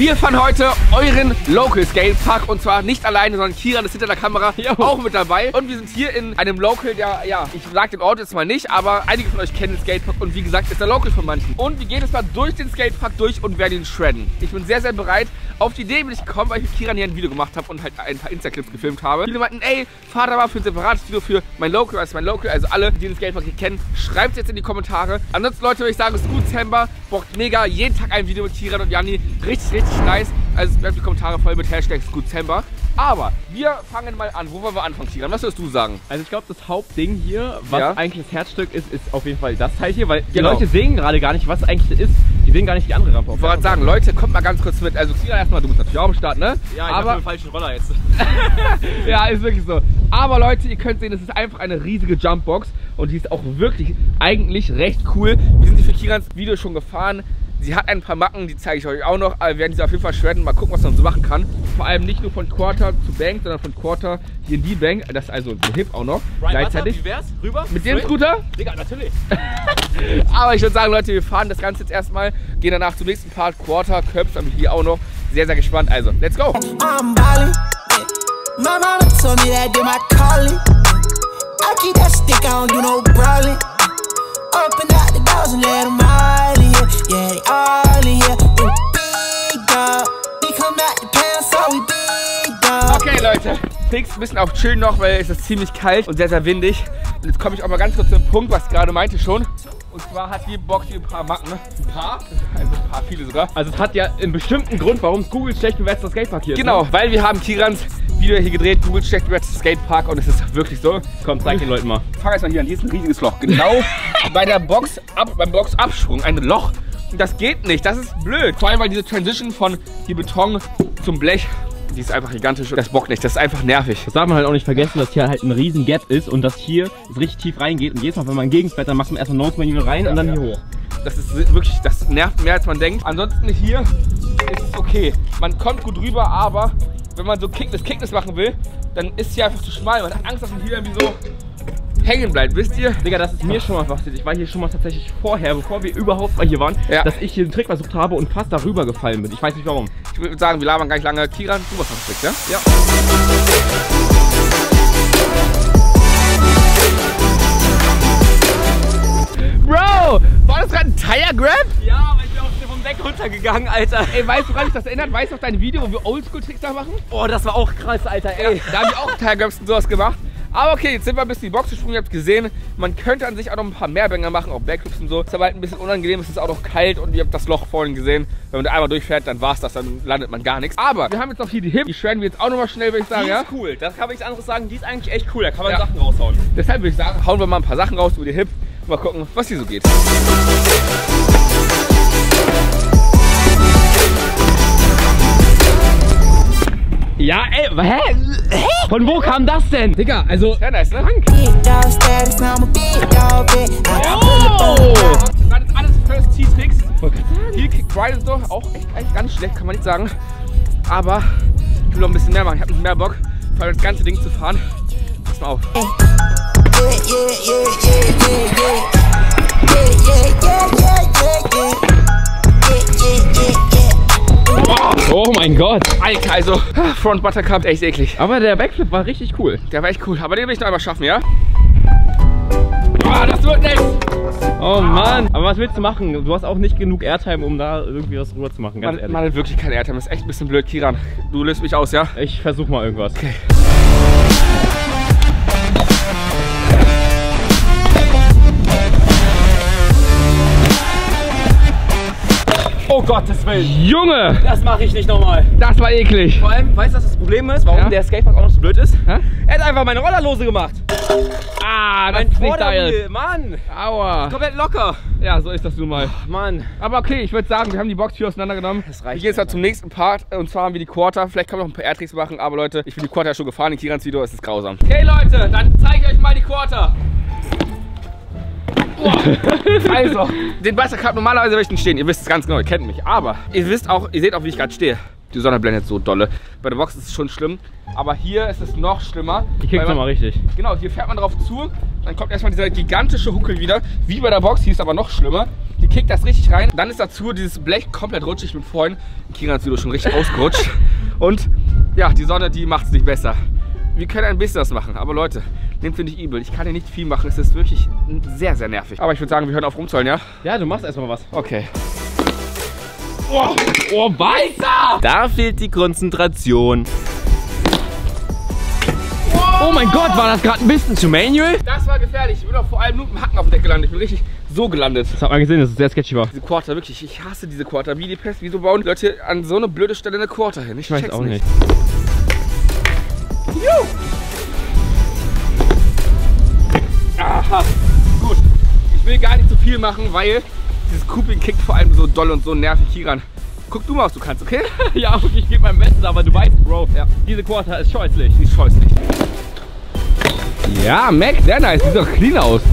Wir fahren heute euren Local Skatepark und zwar nicht alleine, sondern Kiran ist hinter der Kamera auch mit dabei. Und wir sind hier in einem Local, der, ja, ich sag den Ort jetzt mal nicht, aber einige von euch kennen den Skatepark und wie gesagt ist der Local von manchen. Und wir gehen jetzt mal durch den Skatepark durch und werden ihn shredden. Ich bin sehr, sehr bereit. Auf die Idee bin ich gekommen, weil ich mit Kiran hier ein Video gemacht habe und halt ein paar Insta-Clips gefilmt habe. Viele meinten, ey, fahr da mal für ein separates Video für mein Local, also alle, die den Skatepark hier kennen, schreibt es jetzt in die Kommentare. Ansonsten, Leute, würde ich sagen, Scootsember bockt mega, jeden Tag ein Video mit Kiran und Janni. Richtig, richtig nice. Also bleibt die Kommentare voll mit Hashtag Scootsember. Aber wir fangen mal an. Wo wollen wir anfangen, Kiran? Was würdest du sagen? Also ich glaube, das Hauptding hier, was eigentlich das Herzstück ist, ist auf jeden Fall das Teil hier, weil die Leute sehen gerade gar nicht, was eigentlich ist. Die sehen gar nicht die andere Rampe. Ich wollte sagen, Leute, kommt mal ganz kurz mit. Also Kiran, erstmal, du bist natürlich auch am Start, ne? Ja, ich habe den falschen Roller jetzt. Ja, ist wirklich so. Aber Leute, ihr könnt sehen, es ist einfach eine riesige Jumpbox und die ist auch wirklich eigentlich recht cool. Wir sind die für Kirans Video schon gefahren. Sie hat ein paar Macken, die zeige ich euch auch noch, aber wir werden sie auf jeden Fall shredden, mal gucken, was man so machen kann. Vor allem nicht nur von Quarter zu Bank, sondern von Quarter hier in die Bank, das ist also der Hip auch noch. Brian, gleichzeitig. Wie wär's? Rüber? Mit dem Scooter? Digga, natürlich. Aber ich würde sagen, Leute, wir fahren das Ganze jetzt erstmal, gehen danach zum nächsten Part, Quarter, Curbs, haben wir hier auch noch. Sehr, sehr gespannt, also, let's go! Open out the doors and let them all in here. Yeah, they all in here. Big dog. We come out the pants, so we big dog. Okay, Leute. Fix ein bisschen auf Chillen noch, weil es ist ziemlich kalt und sehr, sehr windig. Und jetzt komme ich auch mal ganz kurz zum Punkt, was ich gerade meinte schon. Und zwar hat die Box hier ein paar Macken. Ein paar? Also ein paar, viele sogar. Also es hat ja einen bestimmten Grund, warum es Google schlecht bewertetes Skatepark hier ist. Genau, weil wir haben Kirans Video hier gedreht, Google schlecht bewertetes Skatepark und es ist wirklich so. Komm, zeig den Leuten mal. Fang erst mal hier an, hier ist ein riesiges Loch. Genau bei der beim Boxabsprung ein Loch. Und das geht nicht, das ist blöd. Vor allem, weil diese Transition von hier Beton zum Blech, die ist einfach gigantisch und das bockt nicht, das ist einfach nervig. Das darf man halt auch nicht vergessen, dass hier halt ein riesen Gap ist und dass hier es richtig tief reingeht und jedes Mal, wenn man gegenfährt, dann macht man erstmal Nose-Menü rein und dann hier hoch. Das ist wirklich, das nervt mehr als man denkt. Ansonsten hier ist es okay. Man kommt gut rüber, aber wenn man so Kickness machen will, dann ist hier einfach zu schmal. Man hat Angst, dass man hier irgendwie so hängen bleibt, wisst ihr? Digga, das ist mir schon mal passiert. Ich war hier schon mal tatsächlich vorher, bevor wir überhaupt mal hier waren, dass ich hier einen Trick versucht habe und fast darüber gefallen bin. Ich weiß nicht warum. Ich würde sagen, wir labern gar nicht lange. Kiran, du machst einen Trick, ja? Ja. Bro, war das gerade ein Tire Grab? Ja, aber ich bin auch vom Deck runtergegangen, Alter. Ey, weißt du, woran mich das erinnert? Weißt du noch dein Video, wo wir Oldschool-Tricks da machen? Oh, das war auch krass, Alter, ey. Ja, da haben wir auch Tire Grabs und sowas gemacht. Aber okay, jetzt sind wir ein bisschen in die Box gesprungen, ihr habt gesehen, man könnte an sich auch noch ein paar mehr Banger machen, auch Backflips und so. Ist aber halt ein bisschen unangenehm, es ist auch noch kalt und ihr habt das Loch vorhin gesehen. Wenn man da einmal durchfährt, dann war's das, dann landet man gar nichts. Aber wir haben jetzt noch hier die Hip, die shredden wir jetzt auch nochmal schnell, würde ich sagen, die ist cool, das kann man nichts anderes sagen, die ist eigentlich echt cool, da kann man Sachen raushauen. Deshalb würde ich sagen, hauen wir mal ein paar Sachen raus über die Hip und mal gucken, was hier so geht. Ja, ey, hä? Von wo kam das denn? Digga, also... Sehr nice, ne? Oh! Das ist alles First T-Tricks. Heel Kick Ride und so, auch echt ganz schlecht, kann man nicht sagen. Aber ich will noch ein bisschen mehr machen, ich habe mehr Bock, vor allem das ganze Ding zu fahren. Pass mal auf. Oh mein Gott. Alter, also Front Buttercup, echt eklig. Aber der Backflip war richtig cool. Der war echt cool, aber den will ich noch einmal schaffen, ja? Oh, das wird nichts. Oh Mann. Aber was willst du machen? Du hast auch nicht genug Airtime, um da irgendwie was rüber zu machen, ganz ehrlich. Man hat wirklich keine Airtime, das ist echt ein bisschen blöd. Kiran, du löst mich aus, ja? Ich versuch mal irgendwas. Okay. Oh Gottes Willen. Junge! Das mache ich nicht nochmal. Das war eklig. Vor allem, weißt du, was das Problem ist? Warum der Skatepark auch noch so blöd ist? Hä? Er hat einfach meine Roller lose gemacht. Ah, das mein ist nicht geil. Mann. Aua. Komplett locker. Ja, so ist das nun mal. Oh, Mann. Aber okay, ich würde sagen, wir haben die Boxtür auseinandergenommen. Das reicht. Wir gehen jetzt mal zum nächsten Part. Und zwar haben wir die Quarter. Vielleicht können wir noch ein paar Airtricks machen. Aber Leute, ich bin die Quarter ja schon gefahren in Kirans Video. Es ist grausam. Okay, Leute, dann zeige ich euch mal die Quarter. Also, den Buttercup normalerweise würde ich den stehen. Ihr wisst es ganz genau, ihr kennt mich. Aber ihr seht auch, wie ich gerade stehe. Die Sonne blendet so dolle. Bei der Box ist es schon schlimm, aber hier ist es noch schlimmer. Die kickt nochmal richtig. Genau, hier fährt man drauf zu, dann kommt erstmal dieser gigantische Huckel wieder, wie bei der Box, hier ist aber noch schlimmer. Die kickt das richtig rein, dann ist dazu dieses Blech komplett rutschig mit vorhin. Kira hat es wieder schon richtig ausgerutscht. Und ja, die Sonne, die macht es nicht besser. Wir können ein bisschen was machen, aber Leute, nehmt mir nicht übel. Ich kann hier nicht viel machen, es ist wirklich sehr, sehr nervig. Aber ich würde sagen, wir hören auf rumzollen, ja? Ja, du machst erstmal was. Okay. Oh, weiter! Da fehlt die Konzentration. Oh mein Gott, war das gerade ein bisschen zu manual? Das war gefährlich. Ich bin doch vor allem nur mit dem Hacken auf dem Deck gelandet. Ich bin richtig so gelandet. Das hat man gesehen, dass es sehr sketchy war. Diese Quarter, wirklich. Ich hasse diese Quarter. Wie die Pest. Wieso bauen die Leute an so eine blöde Stelle eine Quarter hin? Ich weiß auch nicht. Aha, gut. Ich will gar nicht zu viel machen, weil dieses Cooping kickt vor allem so doll und so nervig hier ran. Guck du mal, was du kannst, okay? Ja, okay, ich gebe mein Bestes, aber du weißt, Bro, ja, diese Quarter ist scheußlich. Die ist scheußlich. Ja, Mac, sehr nice. Sieht doch clean aus.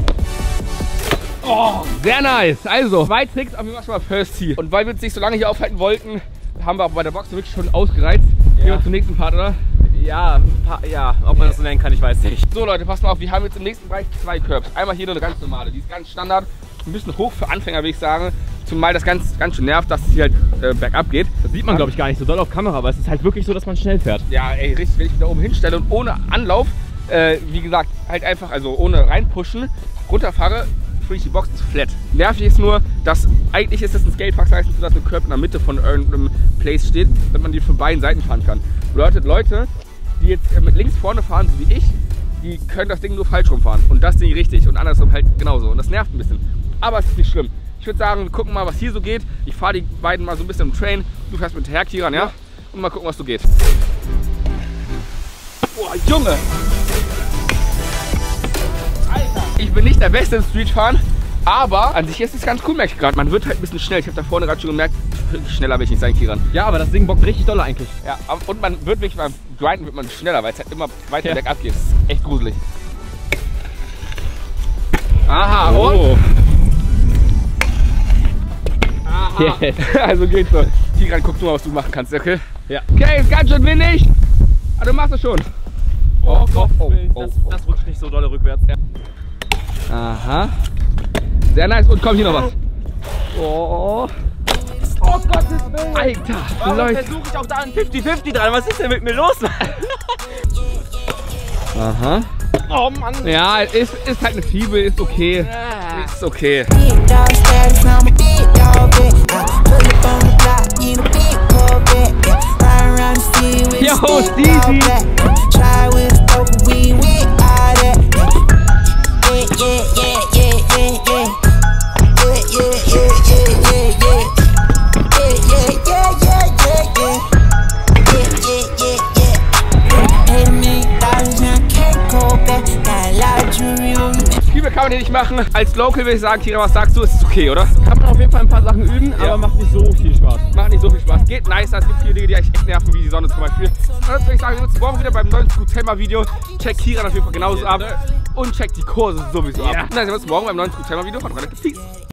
Oh, sehr nice. Also, 2 Tricks, aber wir machen schon mal First Tee. Und weil wir uns nicht so lange hier aufhalten wollten, haben wir auch bei der Box wirklich schon ausgereizt. Ja. Gehen wir zum nächsten Part, oder? Ja, ob man das so nennen kann, ich weiß nicht. So Leute, passt mal auf, wir haben jetzt im nächsten Bereich 2 Curbs. Einmal hier eine ganz normale, die ist ganz Standard. Ein bisschen hoch für Anfänger, würde ich sagen. Zumal das ganz schön nervt, dass es hier halt bergab geht. Das sieht man, glaube ich, gar nicht so doll auf Kamera, aber es ist halt wirklich so, dass man schnell fährt. Ja, ey, richtig, wenn ich mich da oben hinstelle und ohne Anlauf, wie gesagt, halt einfach, also ohne reinpushen, runterfahre, sprich die Box ist flat. Nervig ist nur, dass eigentlich ist das ein Skatepark, das heißt, dass ein Curb in der Mitte von irgendeinem Place steht, damit man die von beiden Seiten fahren kann. Bedeutet, Leute, die jetzt mit links vorne fahren, so wie ich, die können das Ding nur falsch rumfahren und das Ding richtig und andersrum halt genauso und das nervt ein bisschen. Aber es ist nicht schlimm. Ich würde sagen, wir gucken mal, was hier so geht. Ich fahre die beiden mal so ein bisschen im Train. Du fährst mit hinterher, Kiran, ja? Und mal gucken, was so geht. Boah, Junge! Alter! Ich bin nicht der Beste im Streetfahren, aber an sich ist es ganz cool, merke ich gerade. Man wird halt ein bisschen schnell. Ich habe da vorne gerade schon gemerkt, schneller will ich nicht sein, Kiran. Ja, aber das Ding bockt richtig doll eigentlich. Ja, und man wird wirklich beim Grinden wird man schneller, weil es halt immer weiter bergab geht. Das ist echt gruselig. Aha, und? Aha. Yes. Also geht's so. Tigran, guck du mal, was du machen kannst, okay? Ja. Okay, ist ganz schön wenig. Aber du machst es schon. Oh, das rutscht nicht so doll rückwärts. Ja. Aha. Sehr nice. Und komm, hier noch was. Oh. Oh Gottes Willen. Alter, warum Leute. versuche ich auch da ein 50-50 dran? Was ist denn mit mir los? Aha. Oh Mann. Ja, ist halt eine Fibel, ist okay. Ja. Ist okay. Yo, Steezy. Kann man hier nicht machen. Als Local würde ich sagen, Kira, was sagst du? Ist es okay, oder? Kann man auf jeden Fall ein paar Sachen üben, aber macht nicht so viel Spaß. Macht nicht so viel Spaß. Geht nicer. Es gibt viele Dinge, die euch echt nerven, wie die Sonne zum Beispiel. Und das würde ich sagen, wir sehen uns morgen wieder beim neuen Scootema-Video. Check Kira auf jeden Fall genauso ab. Und check die Kurse sowieso ab. Und dann sehen wir uns morgen beim neuen Scootema-Video von Relative Peace.